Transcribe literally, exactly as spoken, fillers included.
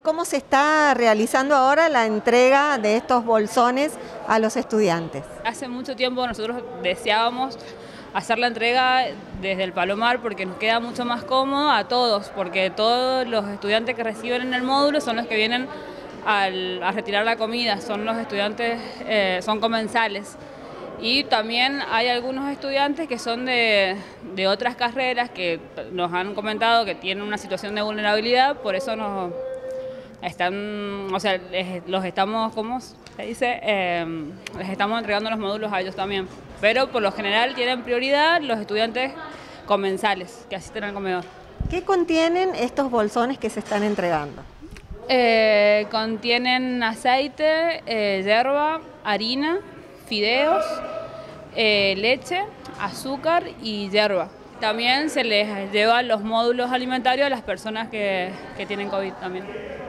¿Cómo se está realizando ahora la entrega de estos bolsones a los estudiantes? Hace mucho tiempo nosotros deseábamos hacer la entrega desde el Palomar porque nos queda mucho más cómodo a todos, porque todos los estudiantes que reciben en el módulo son los que vienen al, a retirar la comida, son los estudiantes, eh, son comensales. Y también hay algunos estudiantes que son de, de otras carreras que nos han comentado que tienen una situación de vulnerabilidad, por eso nos están, o sea, les, los estamos, ¿cómo se dice? Eh, les estamos entregando los módulos a ellos también. Pero por lo general tienen prioridad los estudiantes comensales que asisten al comedor. ¿Qué contienen estos bolsones que se están entregando? Eh, contienen aceite, eh, yerba, harina, fideos, eh, leche, azúcar y yerba. También se les llevan los módulos alimentarios a las personas que, que tienen COVID también.